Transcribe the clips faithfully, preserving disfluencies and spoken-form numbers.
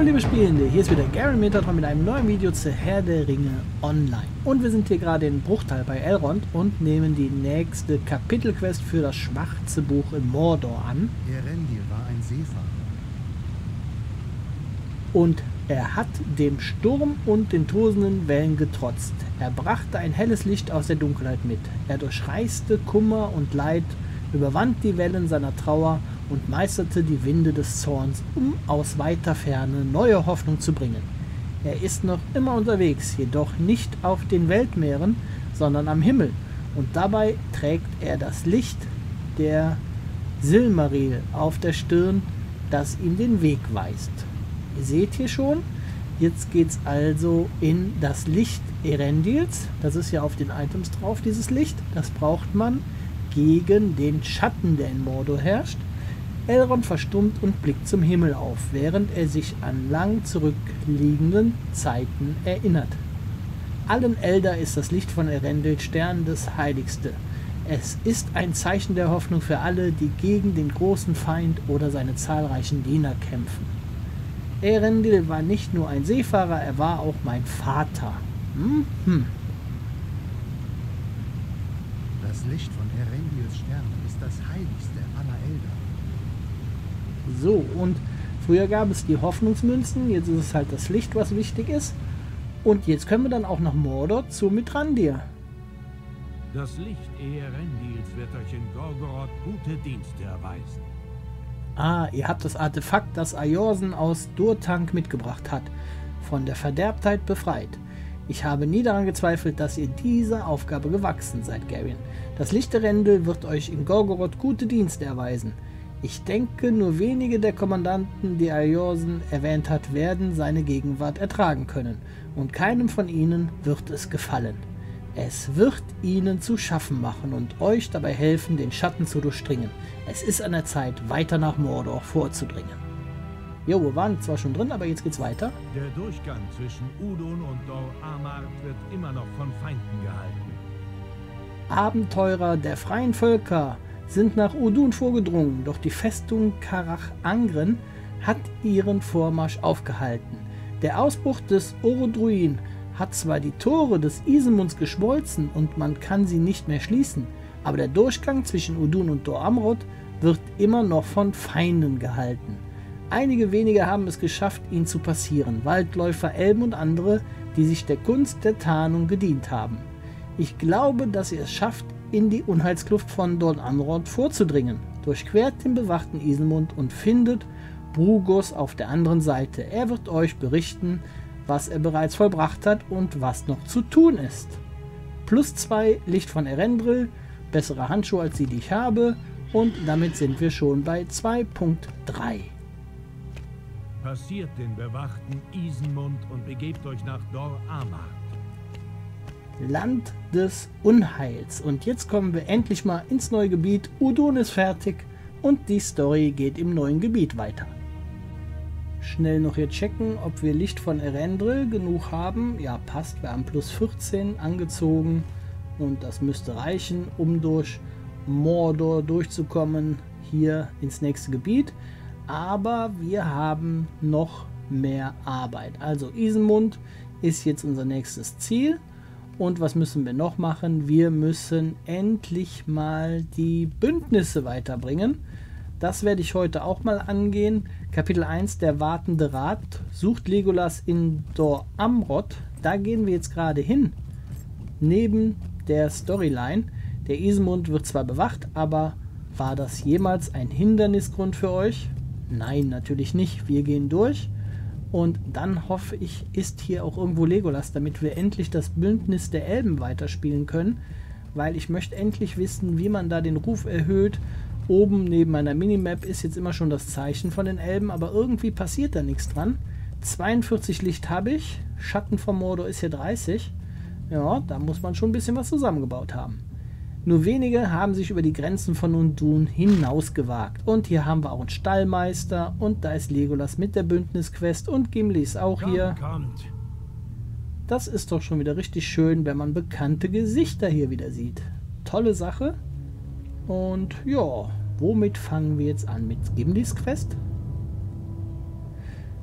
liebe Spielende, hier ist wieder Garen Metatron mit einem neuen Video zu Herr der Ringe Online. Und wir sind hier gerade in Bruchtal bei Elrond und nehmen die nächste Kapitelquest für das schwarze Buch in Mordor an. Elendil war ein Seefahrer. Und er hat dem Sturm und den tosenden Wellen getrotzt. Er brachte ein helles Licht aus der Dunkelheit mit. Er durchreiste Kummer und Leid, überwand die Wellen seiner Trauer und meisterte die Winde des Zorns, um aus weiter Ferne neue Hoffnung zu bringen. Er ist noch immer unterwegs, jedoch nicht auf den Weltmeeren, sondern am Himmel. Und dabei trägt er das Licht der Silmaril auf der Stirn, das ihm den Weg weist. Ihr seht hier schon, jetzt geht es also in das Licht Elendils. Das ist ja auf den Items drauf, dieses Licht. Das braucht man gegen den Schatten, der in Mordor herrscht. Elrond verstummt und blickt zum Himmel auf, während er sich an lang zurückliegenden Zeiten erinnert. Allen Elder ist das Licht von Elendil Stern das Heiligste. Es ist ein Zeichen der Hoffnung für alle, die gegen den großen Feind oder seine zahlreichen Diener kämpfen. Elendil war nicht nur ein Seefahrer, er war auch mein Vater. Hm? Hm. Das Licht von Elendils Stern ist das Heiligste aller Elder. So, und früher gab es die Hoffnungsmünzen, jetzt ist es halt das Licht, was wichtig ist. Und jetzt können wir dann auch nach Mordor zu Mithrandir. Das Licht Elendils wird euch in Gorgoroth gute Dienste erweisen. Ah, ihr habt das Artefakt, das Eorzen aus Durthanc mitgebracht hat, von der Verderbtheit befreit. Ich habe nie daran gezweifelt, dass ihr dieser Aufgabe gewachsen seid, Garen. Das Licht Elendil wird euch in Gorgoroth gute Dienste erweisen. Ich denke, nur wenige der Kommandanten, die Eorzen erwähnt hat, werden seine Gegenwart ertragen können. Und keinem von ihnen wird es gefallen. Es wird ihnen zu schaffen machen und euch dabei helfen, den Schatten zu durchdringen. Es ist an der Zeit, weiter nach Mordor vorzudringen. Jo, wir waren zwar schon drin, aber jetzt geht's weiter. Der Durchgang zwischen Udun und Dor Amart wird immer noch von Feinden gehalten. Abenteurer der freien Völker sind nach Udun vorgedrungen, doch die Festung Carach Angren hat ihren Vormarsch aufgehalten. Der Ausbruch des Orodruin hat zwar die Tore des Isemunds geschmolzen und man kann sie nicht mehr schließen, aber der Durchgang zwischen Udun und Dor Amroth wird immer noch von Feinden gehalten. Einige wenige haben es geschafft, ihn zu passieren, Waldläufer, Elben und andere, die sich der Kunst der Tarnung gedient haben. Ich glaube, dass ihr es schafft, in die Unheilskluft von Dor Amroth vorzudringen. Durchquert den bewachten Isenmund und findet Brugos auf der anderen Seite. Er wird euch berichten, was er bereits vollbracht hat und was noch zu tun ist. Plus zwei Licht von Elendil, bessere Handschuhe als die, die ich habe, und damit sind wir schon bei zwei Punkt drei. Passiert den bewachten Isenmund und begebt euch nach Dor Amart. Land des Unheils. Und jetzt kommen wir endlich mal ins neue Gebiet. Udun ist fertig und die Story geht im neuen Gebiet weiter. Schnell noch hier checken, ob wir Licht von Elendil genug haben. Ja, passt. Wir haben plus vierzehn angezogen und das müsste reichen, um durch Mordor durchzukommen, hier ins nächste Gebiet. Aber wir haben noch mehr Arbeit. Also Isenmund ist jetzt unser nächstes Ziel. Und was müssen wir noch machen? Wir müssen endlich mal die Bündnisse weiterbringen. Das werde ich heute auch mal angehen. Kapitel eins, der wartende Rat, sucht Legolas in Dor Amroth. Da gehen wir jetzt gerade hin. Neben der Storyline. Der Isenmund wird zwar bewacht, aber war das jemals ein Hindernisgrund für euch? Nein, natürlich nicht. Wir gehen durch. Und dann hoffe ich, ist hier auch irgendwo Legolas, damit wir endlich das Bündnis der Elben weiterspielen können. Weil ich möchte endlich wissen, wie man da den Ruf erhöht. Oben neben meiner Minimap ist jetzt immer schon das Zeichen von den Elben, aber irgendwie passiert da nichts dran. zweiundvierzig Licht habe ich, Schatten vom Mordor ist hier dreißig. Ja, da muss man schon ein bisschen was zusammengebaut haben. Nur wenige haben sich über die Grenzen von Udun hinausgewagt. Und hier haben wir auch einen Stallmeister und da ist Legolas mit der Bündnisquest und Gimli ist auch hier. Kommt. Das ist doch schon wieder richtig schön, wenn man bekannte Gesichter hier wieder sieht. Tolle Sache. Und ja, womit fangen wir jetzt an? Mit Gimlis Quest?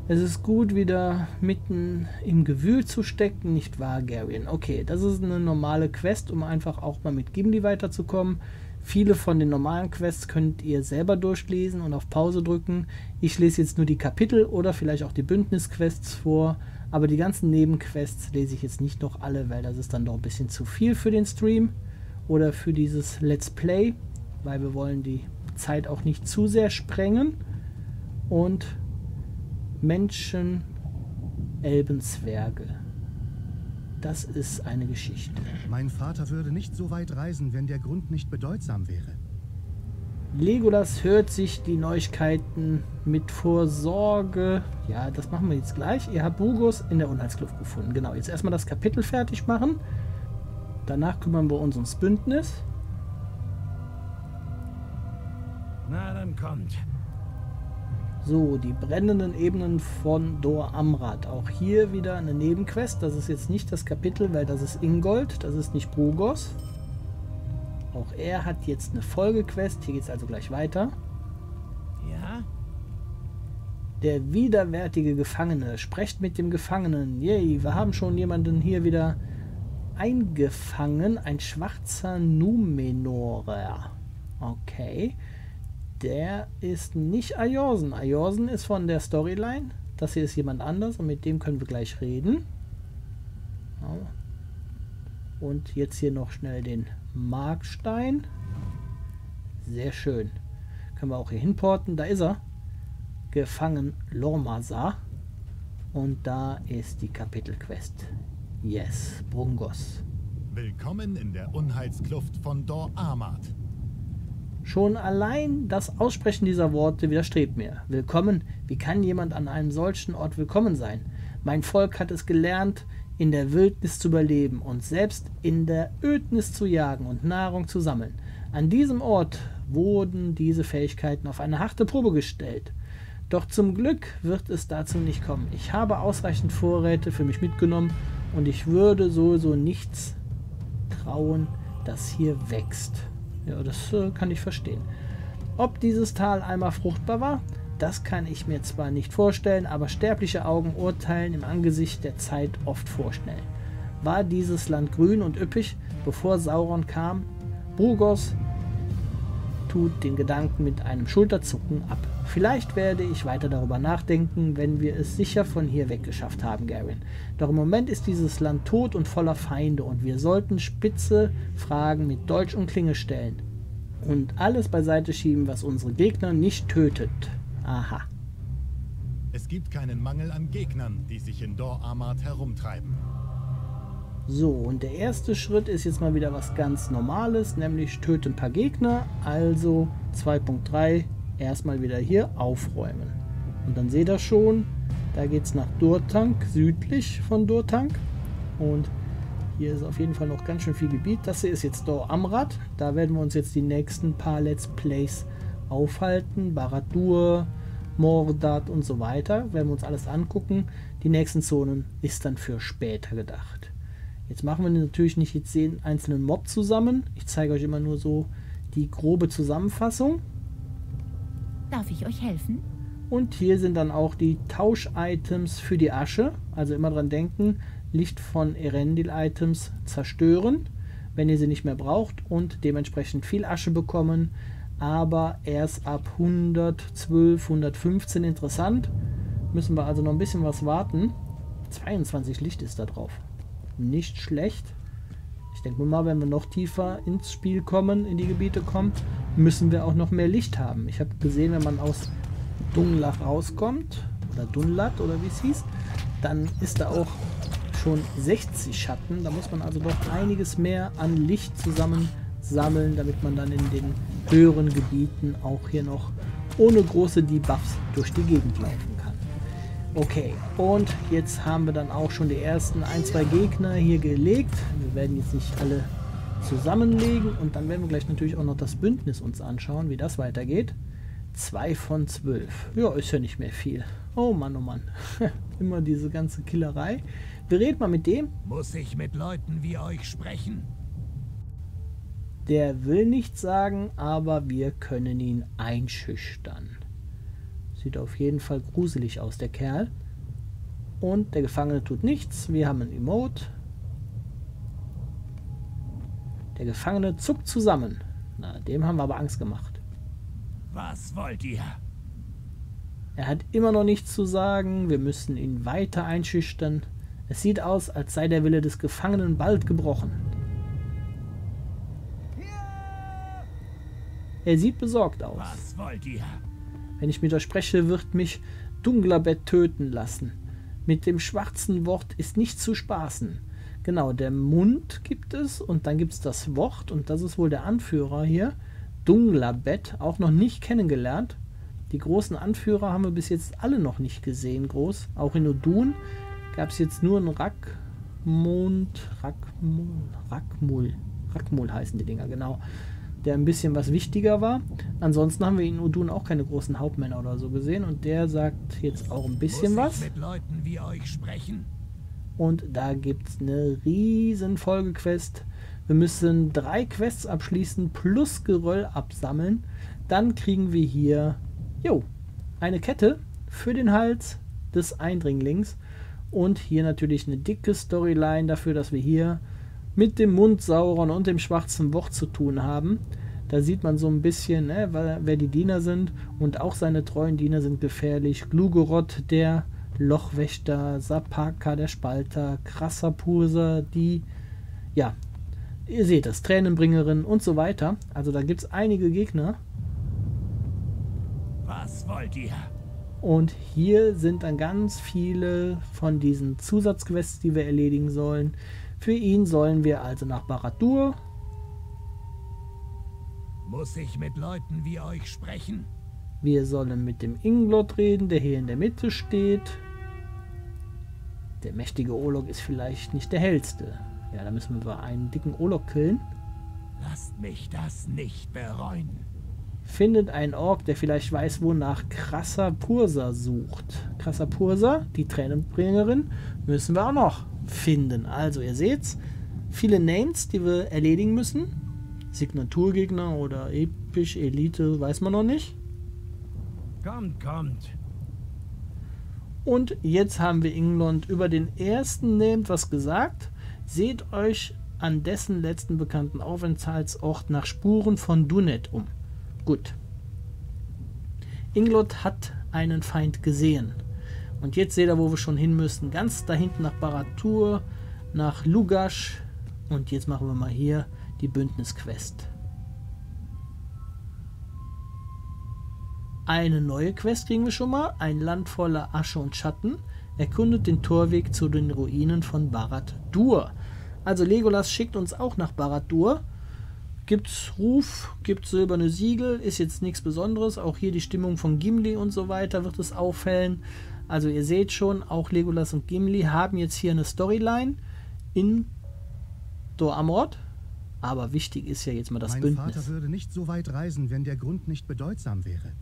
Es ist gut, wieder mitten im Gewühl zu stecken, nicht wahr, Garion? Okay, das ist eine normale Quest, um einfach auch mal mit Gimli weiterzukommen. Viele von den normalen Quests könnt ihr selber durchlesen und auf Pause drücken. Ich lese jetzt nur die Kapitel oder vielleicht auch die Bündnisquests vor, aber die ganzen Nebenquests lese ich jetzt nicht noch alle, weil das ist dann doch ein bisschen zu viel für den Stream oder für dieses Let's Play, weil wir wollen die Zeit auch nicht zu sehr sprengen. Und Menschen, Elben, Zwerge. Das ist eine Geschichte. Mein Vater würde nicht so weit reisen, wenn der Grund nicht bedeutsam wäre. Legolas hört sich die Neuigkeiten mit Vorsorge. Ja, das machen wir jetzt gleich. Ihr habt Brugos in der Unheilskluft gefunden. Genau, jetzt erstmal das Kapitel fertig machen. Danach kümmern wir uns ums Bündnis. Na, dann kommt. So, die brennenden Ebenen von Dor Amrad. Auch hier wieder eine Nebenquest. Das ist jetzt nicht das Kapitel, weil das ist Ingold. Das ist nicht Brugos. Auch er hat jetzt eine Folgequest. Hier geht es also gleich weiter. Ja? Der widerwärtige Gefangene. Sprecht mit dem Gefangenen. Yay, wir haben schon jemanden hier wieder eingefangen. Ein schwarzer Numenorer. Okay. Der ist nicht Ajorsen. Ajorsen ist von der Storyline. Das hier ist jemand anders und mit dem können wir gleich reden. Und jetzt hier noch schnell den Markstein. Sehr schön. Können wir auch hier hinporten. Da ist er. Gefangen Lormasa. Und da ist die Kapitelquest. Yes, Brungos. Willkommen in der Unheilskluft von Dor Amrad. Schon allein das Aussprechen dieser Worte widerstrebt mir. Willkommen, wie kann jemand an einem solchen Ort willkommen sein? Mein Volk hat es gelernt, in der Wildnis zu überleben und selbst in der Ödnis zu jagen und Nahrung zu sammeln. An diesem Ort wurden diese Fähigkeiten auf eine harte Probe gestellt. Doch zum Glück wird es dazu nicht kommen. Ich habe ausreichend Vorräte für mich mitgenommen und ich würde sowieso nichts trauen, das hier wächst. Ja, das äh, kann ich verstehen. Ob dieses Tal einmal fruchtbar war, das kann ich mir zwar nicht vorstellen, aber sterbliche Augen urteilen im Angesicht der Zeit oft vorschnell. War dieses Land grün und üppig, bevor Sauron kam? Brugos tut den Gedanken mit einem Schulterzucken ab. Vielleicht werde ich weiter darüber nachdenken, wenn wir es sicher von hier weggeschafft haben, Garion. Doch im Moment ist dieses Land tot und voller Feinde und wir sollten spitze Fragen mit Dolch und Klinge stellen. Und alles beiseite schieben, was unsere Gegner nicht tötet. Aha. Es gibt keinen Mangel an Gegnern, die sich in Dor Amrad herumtreiben. So, und der erste Schritt ist jetzt mal wieder was ganz Normales, nämlich töte ein paar Gegner, also zwei Punkt drei, erstmal wieder hier aufräumen. Und dann seht ihr schon, da geht es nach Durtank, südlich von Durtank. Und hier ist auf jeden Fall noch ganz schön viel Gebiet. Das hier ist jetzt Dor Amrad, da werden wir uns jetzt die nächsten paar Let's Plays aufhalten. Barad-dûr, Mordat und so weiter, werden wir uns alles angucken. Die nächsten Zonen ist dann für später gedacht. Jetzt machen wir natürlich nicht jetzt den einzelnen Mob zusammen. Ich zeige euch immer nur so die grobe Zusammenfassung. Darf ich euch helfen? Und hier sind dann auch die Tausch-Items für die Asche. Also immer dran denken, Licht von Erendil-Items zerstören, wenn ihr sie nicht mehr braucht und dementsprechend viel Asche bekommen. Aber erst ab hundertzwölf, hundertfünfzehn interessant. Müssen wir also noch ein bisschen was warten. zweiundzwanzig Licht ist da drauf. Nicht schlecht. Ich denke mal, wenn wir noch tiefer ins Spiel kommen, in die Gebiete kommen, müssen wir auch noch mehr Licht haben. Ich habe gesehen, wenn man aus Dunglach rauskommt, oder Dunlat oder wie es hieß, dann ist da auch schon sechzig Schatten. Da muss man also doch einiges mehr an Licht zusammen sammeln, damit man dann in den höheren Gebieten auch hier noch ohne große Debuffs durch die Gegend laufen kann. Okay, und jetzt haben wir dann auch schon die ersten ein, zwei Gegner hier gelegt. Wir werden jetzt nicht alle zusammenlegen und dann werden wir gleich natürlich auch noch das Bündnis uns anschauen, wie das weitergeht. zwei von zwölf. Ja, ist ja nicht mehr viel. Oh Mann, oh Mann. Immer diese ganze Killerei. Wir reden mal mit dem. Muss ich mit Leuten wie euch sprechen? Der will nichts sagen, aber wir können ihn einschüchtern. Sieht auf jeden Fall gruselig aus, der Kerl. Und der Gefangene tut nichts. Wir haben ein Emote. Der Gefangene zuckt zusammen. Na, dem haben wir aber Angst gemacht. Was wollt ihr? Er hat immer noch nichts zu sagen. Wir müssen ihn weiter einschüchtern. Es sieht aus, als sei der Wille des Gefangenen bald gebrochen. Er sieht besorgt aus. Was wollt ihr? Wenn ich mit euch spreche, wird mich Dunglabet töten lassen. Mit dem schwarzen Wort ist nicht zu spaßen. Genau, der Mund gibt es und dann gibt es das Wort und das ist wohl der Anführer hier. Dunglabet, auch noch nicht kennengelernt. Die großen Anführer haben wir bis jetzt alle noch nicht gesehen, groß. Auch in Udun gab es jetzt nur einen Rackmund, Rackmul, Rackmul, Rackmul heißen die Dinger, genau. Der ein bisschen was wichtiger war. Ansonsten haben wir in Udun auch keine großen Hauptmänner oder so gesehen und der sagt jetzt auch ein bisschen Muss was. ich mit Leuten wie euch sprechen? Und da gibt es eine riesen Folgequest. Wir müssen drei Quests abschließen plus Geröll absammeln. Dann kriegen wir hier jo, eine Kette für den Hals des Eindringlings. Und hier natürlich eine dicke Storyline dafür, dass wir hier mit dem Mundsauron und dem schwarzen Wort zu tun haben. Da sieht man so ein bisschen, ne, wer die Diener sind. Und auch seine treuen Diener sind gefährlich. Glugorod, der Lochwächter, Sapaka, der Spalter, Krassapursa, die, ja, ihr seht es, Tränenbringerin und so weiter. Also da gibt es einige Gegner. Was wollt ihr? Und hier sind dann ganz viele von diesen Zusatzquests, die wir erledigen sollen. Für ihn sollen wir also nach Barad-dûr. Muss ich mit Leuten wie euch sprechen? Wir sollen mit dem Inglot reden, der hier in der Mitte steht. Der mächtige Olog ist vielleicht nicht der hellste. Ja, da müssen wir einen dicken Olog killen. Lasst mich das nicht bereuen. Findet einen Ork, der vielleicht weiß, wonach Krassapursa sucht. Krassapursa, die Tränenbringerin, müssen wir auch noch finden. Also ihr seht's, viele Names, die wir erledigen müssen. Signaturgegner oder episch, Elite, weiß man noch nicht. Kommt, kommt. Und jetzt haben wir Inglot über den ersten Named was gesagt. Seht euch an dessen letzten bekannten Aufenthaltsort nach Spuren von Dunet um. Gut. Inglot hat einen Feind gesehen. Und jetzt seht ihr, wo wir schon hin müssen. Ganz da hinten nach Barad-dûr, nach Lugash. Und jetzt machen wir mal hier die Bündnisquest. Eine neue Quest kriegen wir schon mal. Ein Land voller Asche und Schatten. Erkundet den Torweg zu den Ruinen von Barad-dûr. Also Legolas schickt uns auch nach Barad-dûr. Gibt's Ruf, gibt silberne Siegel, ist jetzt nichts Besonderes. Auch hier die Stimmung von Gimli und so weiter wird es auffällen. Also ihr seht schon, auch Legolas und Gimli haben jetzt hier eine Storyline in Dor Amroth. Aber wichtig ist ja jetzt mal das mein Bündnis. Mein Vater würde nicht so weit reisen, wenn der Grund nicht bedeutsam wäre.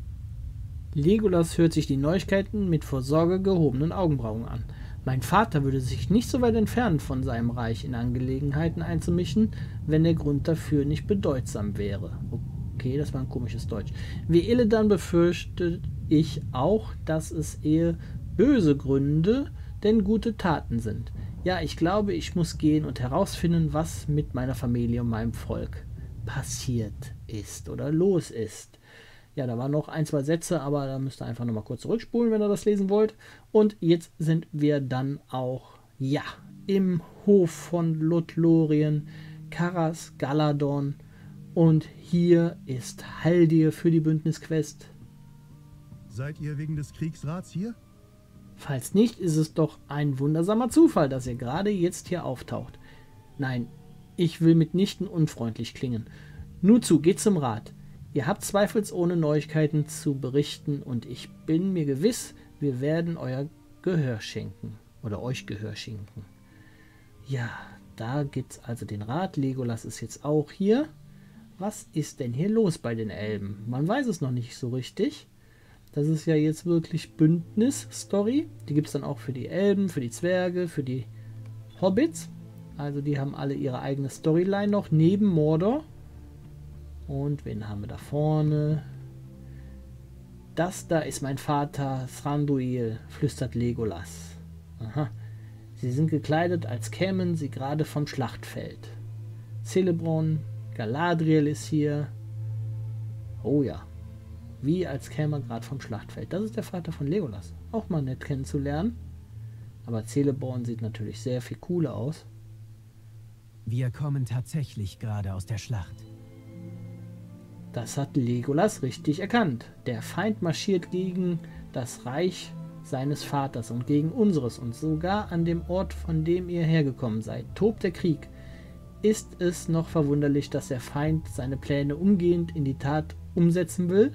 Legolas hört sich die Neuigkeiten mit vor Sorge gehobenen Augenbrauen an. Mein Vater würde sich nicht so weit entfernen von seinem Reich in Angelegenheiten einzumischen, wenn der Grund dafür nicht bedeutsam wäre. Okay, das war ein komisches Deutsch. Wie Illidan befürchte ich auch, dass es eher böse Gründe, denn gute Taten sind. Ja, ich glaube, ich muss gehen und herausfinden, was mit meiner Familie und meinem Volk passiert ist oder los ist. Ja, da waren noch ein, zwei Sätze, aber da müsst ihr einfach nochmal kurz zurückspulen, wenn ihr das lesen wollt. Und jetzt sind wir dann auch, ja, im Hof von Lothlorien, Caras Galadon. Und hier ist Haldir für die Bündnisquest. Seid ihr wegen des Kriegsrats hier? Falls nicht, ist es doch ein wundersamer Zufall, dass ihr gerade jetzt hier auftaucht. Nein, ich will mitnichten unfreundlich klingen. Nur zu, geht zum Rat. Ihr habt zweifelsohne Neuigkeiten zu berichten und ich bin mir gewiss, wir werden euer Gehör schenken. Oder euch Gehör schenken. Ja, da gibt's also den Rat. Legolas ist jetzt auch hier. Was ist denn hier los bei den Elben? Man weiß es noch nicht so richtig. Das ist ja jetzt wirklich Bündnis-Story. Die gibt es dann auch für die Elben, für die Zwerge, für die Hobbits. Also die haben alle ihre eigene Storyline noch, neben Mordor. Und wen haben wir da vorne? Das da ist mein Vater Thranduil, flüstert Legolas. Aha. Sie sind gekleidet, als kämen sie gerade vom Schlachtfeld. Celeborn, Galadriel ist hier. Oh ja. Wie als käme er gerade vom Schlachtfeld. Das ist der Vater von Legolas. Auch mal nett kennenzulernen. Aber Celeborn sieht natürlich sehr viel cooler aus. Wir kommen tatsächlich gerade aus der Schlacht. Das hat Legolas richtig erkannt. Der Feind marschiert gegen das Reich seines Vaters und gegen unseres. Und sogar an dem Ort, von dem ihr hergekommen seid, tobt der Krieg. Ist es noch verwunderlich, dass der Feind seine Pläne umgehend in die Tat umsetzen will?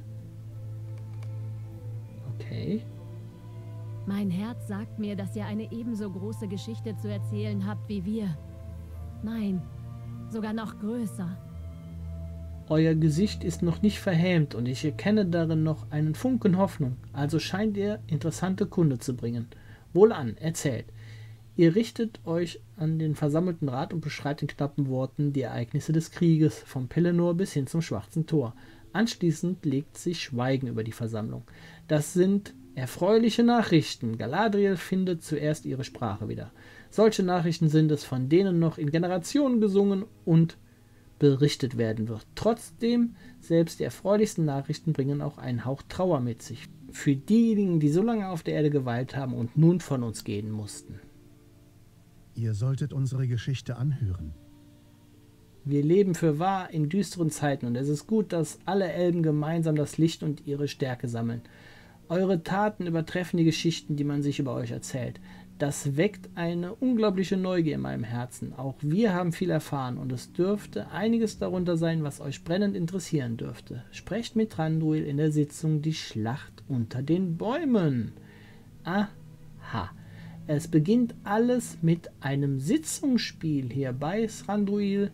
Okay. Mein Herz sagt mir, dass ihr eine ebenso große Geschichte zu erzählen habt wie wir. Nein, sogar noch größer. Euer Gesicht ist noch nicht verhämt und ich erkenne darin noch einen Funken Hoffnung. Also scheint ihr interessante Kunde zu bringen. Wohlan, erzählt. Ihr richtet euch an den versammelten Rat und beschreibt in knappen Worten die Ereignisse des Krieges, vom Pelennor bis hin zum Schwarzen Tor. Anschließend legt sich Schweigen über die Versammlung. Das sind erfreuliche Nachrichten. Galadriel findet zuerst ihre Sprache wieder. Solche Nachrichten sind es, von denen noch in Generationen gesungen und berichtet werden wird. Trotzdem, selbst die erfreulichsten Nachrichten bringen auch einen Hauch Trauer mit sich. Für diejenigen, die so lange auf der Erde geweilt haben und nun von uns gehen mussten. Ihr solltet unsere Geschichte anhören. Wir leben fürwahr in düsteren Zeiten und es ist gut, dass alle Elben gemeinsam das Licht und ihre Stärke sammeln. Eure Taten übertreffen die Geschichten, die man sich über euch erzählt. Das weckt eine unglaubliche Neugier in meinem Herzen. Auch wir haben viel erfahren und es dürfte einiges darunter sein, was euch brennend interessieren dürfte. Sprecht mit Thranduil in der Sitzung die Schlacht unter den Bäumen. Aha. Es beginnt alles mit einem Sitzungsspiel hier bei Thranduil.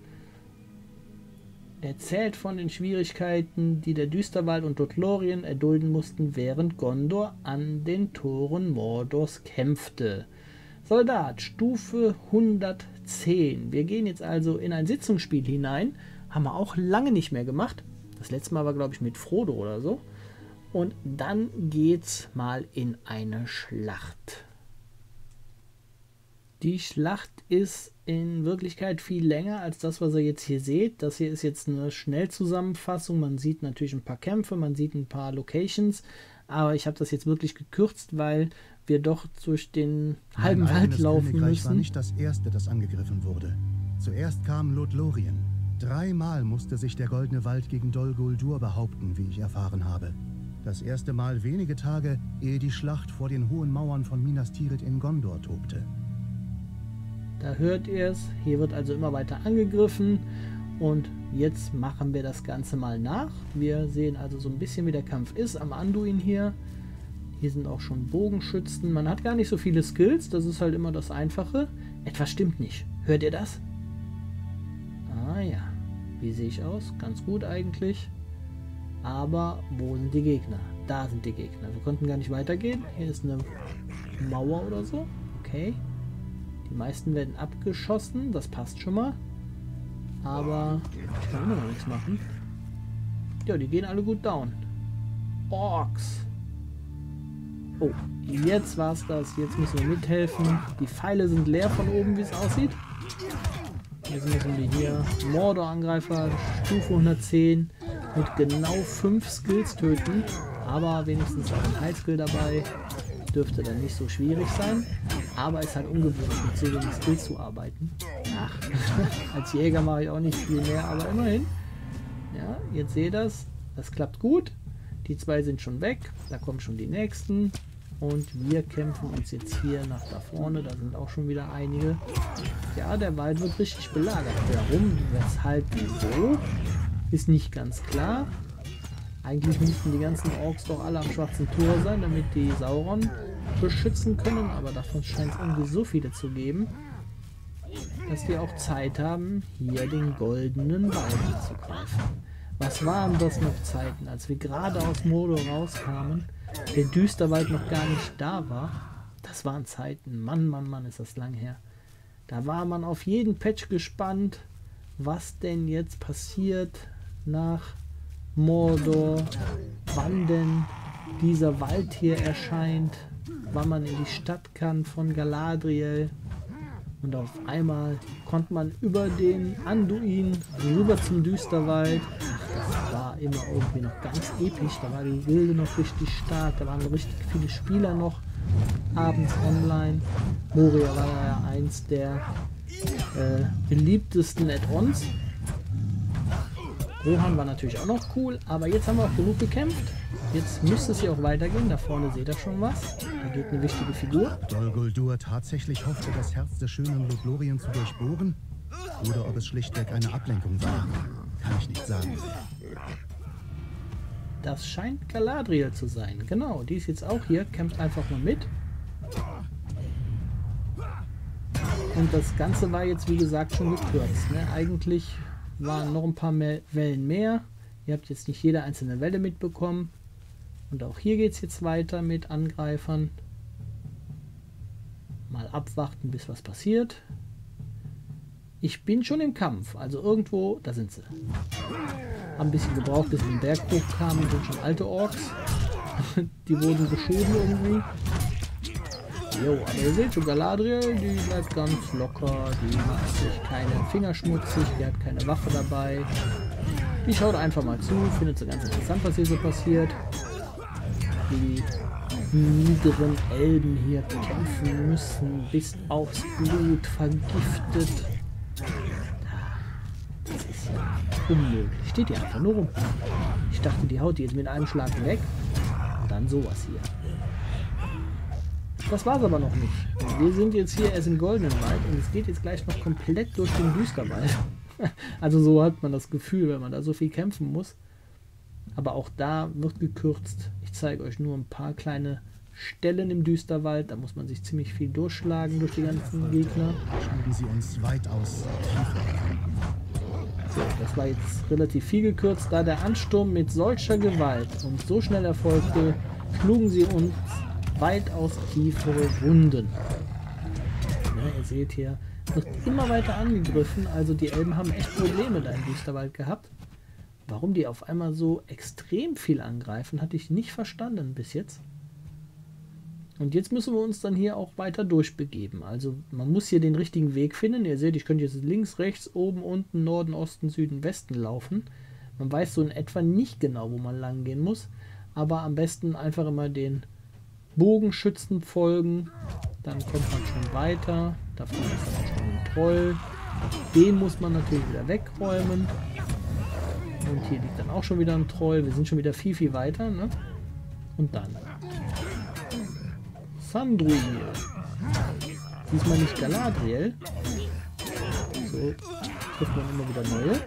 Erzählt von den Schwierigkeiten, die der Düsterwald und Lothlorien erdulden mussten, während Gondor an den Toren Mordors kämpfte. Soldat, Stufe hundertzehn. Wir gehen jetzt also in ein Sitzungsspiel hinein. Haben wir auch lange nicht mehr gemacht. Das letzte Mal war, glaube ich, mit Frodo oder so. Und dann geht's mal in eine Schlacht. Die Schlacht ist in Wirklichkeit viel länger als das, was ihr jetzt hier seht. Das hier ist jetzt eine Schnellzusammenfassung. Man sieht natürlich ein paar Kämpfe, man sieht ein paar Locations. Aber ich habe das jetzt wirklich gekürzt, weil wir doch durch den halben Wald laufen müssen. War nicht das erste, das angegriffen wurde. Zuerst kam Lothlorien. Dreimal musste sich der Goldene Wald gegen Dol Guldur behaupten, wie ich erfahren habe. Das erste Mal wenige Tage, ehe die Schlacht vor den hohen Mauern von Minas Tirith in Gondor tobte. Da hört ihr es. Hier wird also immer weiter angegriffen. Und jetzt machen wir das Ganze mal nach. Wir sehen also so ein bisschen, wie der Kampf ist am Anduin hier. Hier sind auch schon Bogenschützen. Man hat gar nicht so viele Skills. Das ist halt immer das Einfache. Etwas stimmt nicht. Hört ihr das? Ah ja. Wie sehe ich aus? Ganz gut eigentlich. Aber wo sind die Gegner? Da sind die Gegner. Wir konnten gar nicht weitergehen. Hier ist eine Mauer oder so. Okay. Die meisten werden abgeschossen, das passt schon mal. Aber ich kann immer noch nichts machen. Ja, die gehen alle gut down. Orks. Oh, jetzt war's das. Jetzt müssen wir mithelfen. Die Pfeile sind leer von oben, wie es aussieht. Jetzt müssen wir hier Mordor-Angreifer, Stufe hundertzehn, mit genau fünf Skills töten. Aber wenigstens auch ein Heilskill dabei. Dürfte dann nicht so schwierig sein, aber es ist halt ungewöhnlich, mit so wenig Skills zu arbeiten. Ach, als Jäger mache ich auch nicht viel mehr, aber immerhin. Ja, jetzt seht ihr das, das klappt gut. Die zwei sind schon weg, da kommen schon die nächsten und wir kämpfen uns jetzt hier nach da vorne, da sind auch schon wieder einige. Ja, der Wald wird richtig belagert. Warum, weshalb, wieso, ist nicht ganz klar. Eigentlich müssten die ganzen Orks doch alle am Schwarzen Tor sein, damit die Sauron beschützen können, aber davon scheint es irgendwie so viele zu geben, dass die auch Zeit haben, hier den goldenen Wald anzugreifen. Was waren das noch Zeiten, als wir gerade aus Mordor rauskamen, der Düsterwald noch gar nicht da war? Das waren Zeiten, Mann, Mann, Mann, ist das lang her. Da war man auf jeden Patch gespannt, was denn jetzt passiert nach Mordor, wann denn dieser Wald hier erscheint, wann man in die Stadt kann von Galadriel. Und auf einmal konnte man über den Anduin rüber zum Düsterwald. Das war immer irgendwie noch ganz episch. Da war die Gilde noch richtig stark. Da waren richtig viele Spieler noch abends online. Moria war ja eins der äh, beliebtesten Add-ons. Rohan war natürlich auch noch cool. Aber jetzt haben wir auch genug gekämpft. Jetzt müsste es hier auch weitergehen. Da vorne seht ihr schon was. Da geht eine wichtige Figur. Dol Guldur tatsächlich hoffte, das Herz des schönen Lothlorien zu durchbohren? Oder ob es schlichtweg eine Ablenkung war? Kann ich nicht sagen. Das scheint Galadriel zu sein. Genau, die ist jetzt auch hier. Kämpft einfach mal mit. Und das Ganze war jetzt, wie gesagt, schon gekürzt. Ne? Eigentlich waren noch ein paar mehr Wellen mehr. Ihr habt jetzt nicht jede einzelne Welle mitbekommen. Und auch hier geht es jetzt weiter mit Angreifern. Mal abwarten, bis was passiert. Ich bin schon im Kampf. Also irgendwo, da sind sie. Haben ein bisschen gebraucht, bis sie den Berg hochkamen. Sind schon alte Orks. Die wurden geschoben irgendwie. Jo, aber ihr seht schon, Galadriel, die bleibt ganz locker. Die macht sich keine Finger schmutzig. Die hat keine Waffe dabei. Die schaut einfach mal zu. Findet sie ganz interessant, was hier so passiert. Die niederen Elben hier kämpfen müssen, bis aufs Blut, vergiftet. Das ist ja unmöglich. Steht hier einfach nur rum. Ich dachte, die haut die jetzt mit einem Schlag weg. Und dann sowas hier. Das war's aber noch nicht. Wir sind jetzt hier erst im Goldenen Wald und es geht jetzt gleich noch komplett durch den Düsterwald. Also so hat man das Gefühl, wenn man da so viel kämpfen muss. Aber auch da wird gekürzt. Ich zeige euch nur ein paar kleine Stellen im Düsterwald. Da muss man sich ziemlich viel durchschlagen durch die ganzen Gegner. Schieben sie uns weitaus tiefer. So, das war jetzt relativ viel gekürzt. Da der Ansturm mit solcher Gewalt und so schnell erfolgte, schlugen sie uns weitaus tiefere Wunden. Ja, ihr seht hier, wird immer weiter angegriffen. Also die Elben haben echt Probleme da im Düsterwald gehabt. Warum die auf einmal so extrem viel angreifen, hatte ich nicht verstanden bis jetzt. Und jetzt müssen wir uns dann hier auch weiter durchbegeben. Also man muss hier den richtigen Weg finden. Ihr seht, ich könnte jetzt links, rechts, oben, unten, Norden, Osten, Süden, Westen laufen. Man weiß so in etwa nicht genau, wo man lang gehen muss. Aber am besten einfach immer den Bogenschützen folgen. Dann kommt man schon weiter. Da vorne ist dann schon ein Troll. Den muss man natürlich wieder wegräumen. Und hier liegt dann auch schon wieder ein Troll. Wir sind schon wieder viel, viel weiter. Ne? Und dann Sandruil. Diesmal nicht Galadriel. So trifft man immer wieder neue.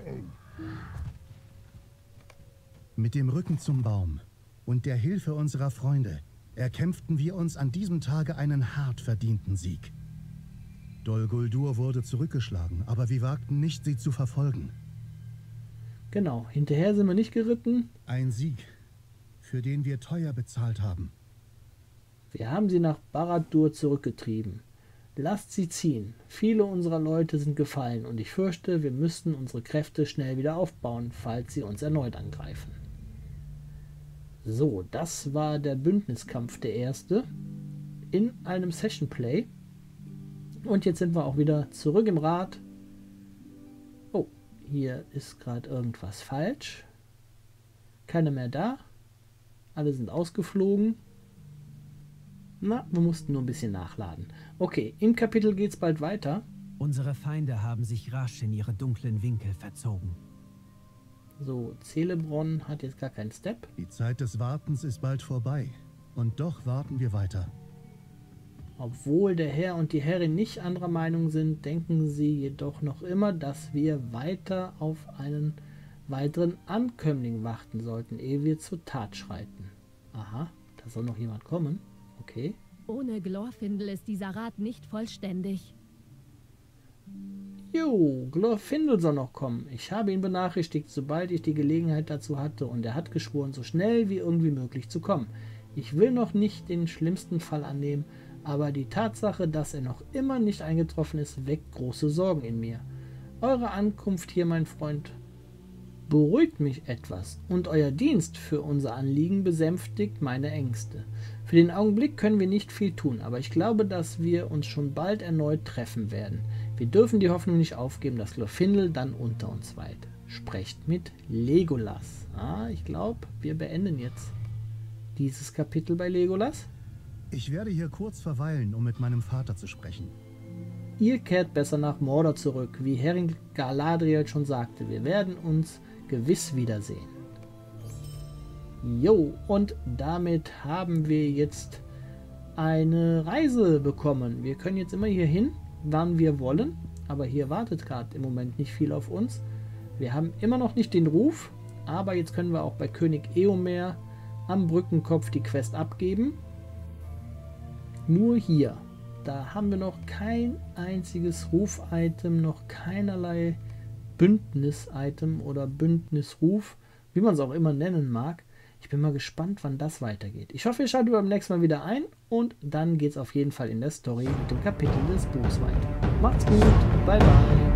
Mit dem Rücken zum Baum und der Hilfe unserer Freunde erkämpften wir uns an diesem Tage einen hart verdienten Sieg. Dol Guldur wurde zurückgeschlagen, aber wir wagten nicht, sie zu verfolgen. Genau, hinterher sind wir nicht geritten. Ein Sieg, für den wir teuer bezahlt haben. Wir haben sie nach Barad-dûr zurückgetrieben. Lasst sie ziehen. Viele unserer Leute sind gefallen und ich fürchte, wir müssten unsere Kräfte schnell wieder aufbauen, falls sie uns erneut angreifen. So, das war der Bündniskampf, der erste, in einem Session Play. Und jetzt sind wir auch wieder zurück im Rat. Oh, hier ist gerade irgendwas falsch. Keiner mehr da. Alle sind ausgeflogen. Na, wir mussten nur ein bisschen nachladen. Okay, im Kapitel geht es bald weiter. Unsere Feinde haben sich rasch in ihre dunklen Winkel verzogen. So, Celebron hat jetzt gar keinen Step. Die Zeit des Wartens ist bald vorbei. Und doch warten wir weiter. Obwohl der Herr und die Herrin nicht anderer Meinung sind, denken sie jedoch noch immer, dass wir weiter auf einen weiteren Ankömmling warten sollten, ehe wir zur Tat schreiten. Aha, da soll noch jemand kommen. Okay. Ohne Glorfindel ist dieser Rat nicht vollständig. Jo, Glorfindel soll noch kommen. Ich habe ihn benachrichtigt, sobald ich die Gelegenheit dazu hatte, und er hat geschworen, so schnell wie irgendwie möglich zu kommen. Ich will noch nicht den schlimmsten Fall annehmen, aber die Tatsache, dass er noch immer nicht eingetroffen ist, weckt große Sorgen in mir. Eure Ankunft hier, mein Freund, beruhigt mich etwas und euer Dienst für unser Anliegen besänftigt meine Ängste. Für den Augenblick können wir nicht viel tun, aber ich glaube, dass wir uns schon bald erneut treffen werden. Wir dürfen die Hoffnung nicht aufgeben, dass Glorfindel dann unter uns weilt. Sprecht mit Legolas. Ah, ich glaube, wir beenden jetzt dieses Kapitel bei Legolas. Ich werde hier kurz verweilen, um mit meinem Vater zu sprechen. Ihr kehrt besser nach Mordor zurück, wie Herrin Galadriel schon sagte. Wir werden uns gewiss wiedersehen. Jo, und damit haben wir jetzt eine Reise bekommen. Wir können jetzt immer hier hin, wann wir wollen, aber hier wartet gerade im Moment nicht viel auf uns. Wir haben immer noch nicht den Ruf, aber jetzt können wir auch bei König Eomer am Brückenkopf die Quest abgeben. Nur hier. Da haben wir noch kein einziges Ruf-Item, noch keinerlei Bündnis-Item oder Bündnisruf, wie man es auch immer nennen mag. Ich bin mal gespannt, wann das weitergeht. Ich hoffe, ihr schaltet beim nächsten Mal wieder ein und dann geht es auf jeden Fall in der Story mit dem Kapitel des Buchs weiter. Macht's gut, bye bye.